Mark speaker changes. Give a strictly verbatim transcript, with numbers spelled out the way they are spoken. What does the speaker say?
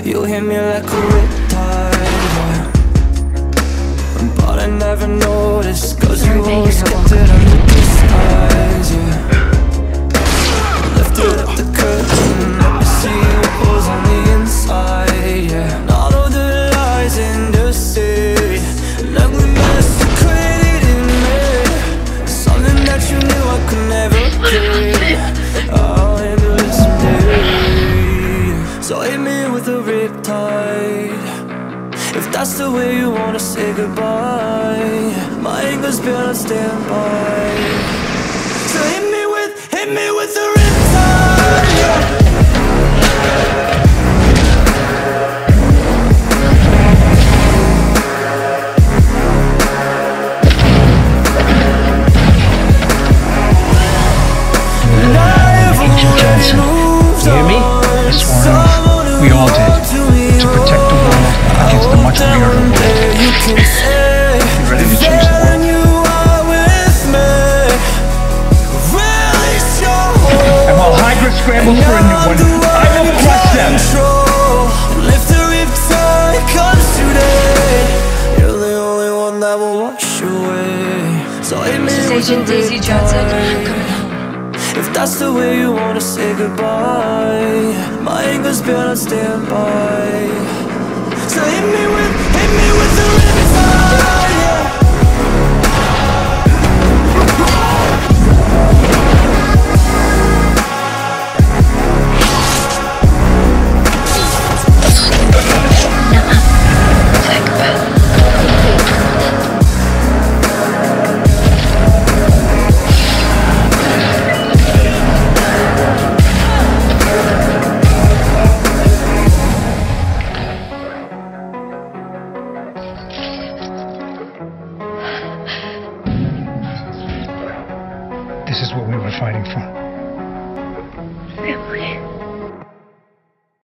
Speaker 1: You hit me like a riptide, yeah. But I never noticed, cause you always kept it under disguise, yeah. Lifted up the curtain, let me see what was on the inside, yeah. And all of the lies and deceit, like we massacred in me. Something that you knew I could never keep. I'll handle it someday. So hit me with a riptide, if that's the way you wanna say goodbye. My anger's been on standby. So hit me with, hit me with a riptide, yeah.
Speaker 2: You hear me? I swore an oath. We all did. To protect the world against the much weirder world. You ready to change the world? And while Hydra scrambles for a new one, I will crush them!
Speaker 1: If the riptide comes today, you're the only one that will wash away. So hit me with a riptide, if that's the way you wanna say goodbye. My anger's been on standby. So hit me with, hit me with the riptide, yeah.
Speaker 2: This is what we were fighting for.
Speaker 3: Family.